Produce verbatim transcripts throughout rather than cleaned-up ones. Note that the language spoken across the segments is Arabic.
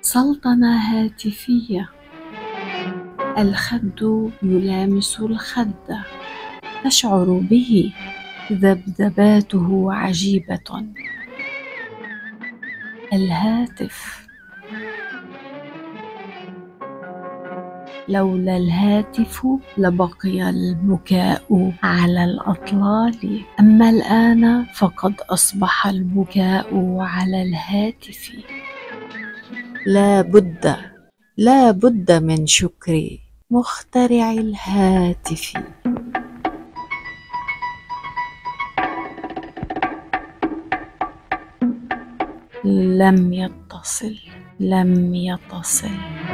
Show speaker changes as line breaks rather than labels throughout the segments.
سلطنة هاتفية، الخد يلامس الخد، تشعر به، ذبذباته عجيبة. الهاتف، لولا الهاتف لبقي البكاء على الأطلال، أما الآن فقد أصبح البكاء على الهاتف. لا بد لا بد من شكر مخترع الهاتف. لم يتصل لم يتصل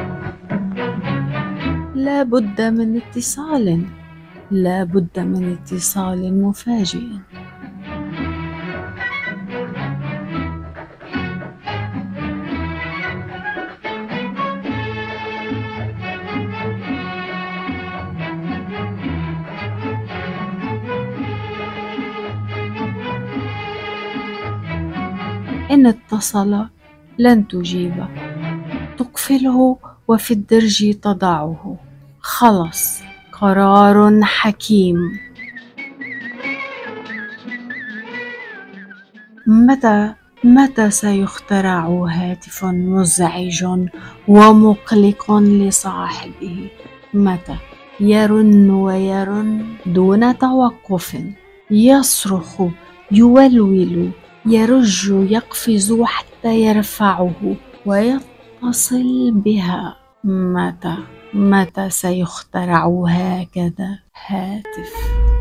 لا بد من اتصال لا بد من اتصال مفاجئ. إن اتصل لن تجيب، تقفله وفي الدرج تضعه. خلص، قرار حكيم. متى متى سيخترع هاتف مزعج ومقلق لصاحبه؟ متى؟ يرن ويرن دون توقف، يصرخ، يولول، يرج، يقفز حتى يرفعه ويتصل بها. متى متى سيخترع هكذا هاتف؟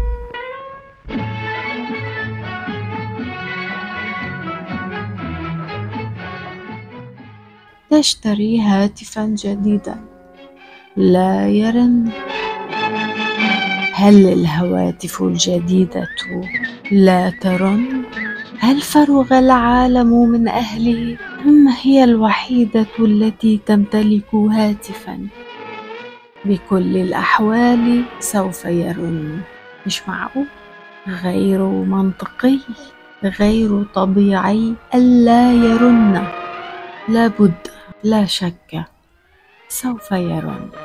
تشتري هاتفا جديدا، لا يرن. هل الهواتف الجديدة لا ترن؟ هل فرغ العالم من أهله، أم هي الوحيدة التي تمتلك هاتفا؟ بكل الأحوال سوف يرن. مش معقول، غير منطقي، غير طبيعي ألا يرن. لابد، لا شك، سوف يرن.